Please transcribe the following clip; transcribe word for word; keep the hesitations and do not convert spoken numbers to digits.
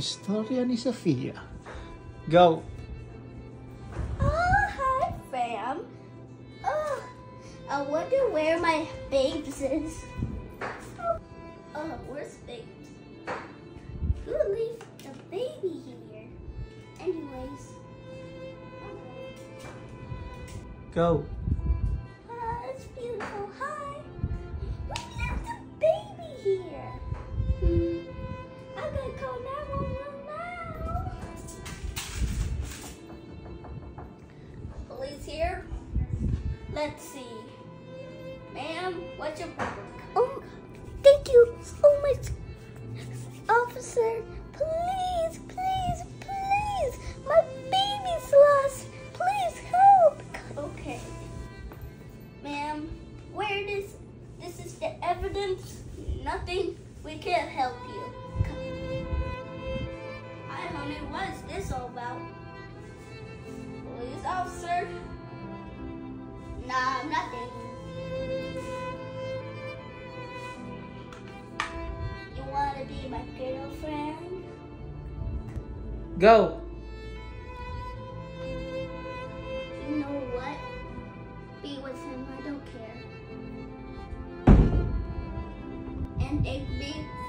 istorya ni Sofia. Go! Oh, hi, fam. Oh, I wonder where my babes is. Oh, where's babes? Who left the baby here? Anyways. Go! Oh, it's beautiful. Hi. Who left the baby here? Hmm. I gotta call nine one one now. Police here? Let's see. Ma'am, what's your problem? Oh, thank you so much, officer. Please, please, please. My baby's lost. Please help. Okay. Ma'am, where this? This is the evidence. Nothing. We can't help you. Hi, honey. What is this all about? Police officer? Nah, nothing. You wanna be my girlfriend? Go! You know what? Be with him. I don't care. And take me